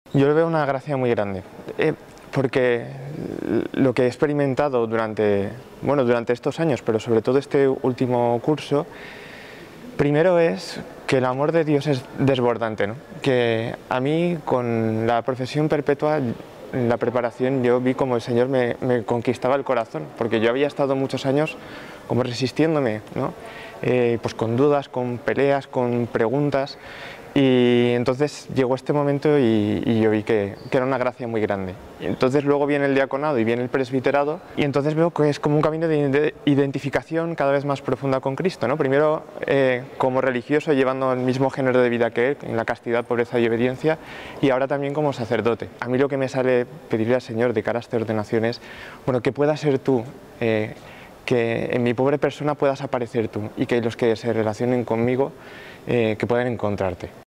Yo le veo una gracia muy grande, porque lo que he experimentado durante estos años, pero sobre todo este último curso, primero es que el amor de Dios es desbordante, ¿no? Que a mí, con la profesión perpetua, en la preparación, yo vi como el Señor me conquistaba el corazón, porque yo había estado muchos años como resistiéndome, ¿no? Pues con dudas, con peleas, con preguntas, y entonces llegó este momento y yo vi que era una gracia muy grande. Y entonces luego viene el diaconado y viene el presbiterado, y entonces veo que es como un camino de identificación cada vez más profunda con Cristo, ¿no? Primero como religioso, llevando el mismo género de vida que Él, en la castidad, pobreza y obediencia, y ahora también como sacerdote. A mí lo que me sale pedirle al Señor de cara a esta ordenación es, bueno, que puedas ser tú, que en mi pobre persona puedas aparecer tú, y que los que se relacionen conmigo que puedan encontrarte.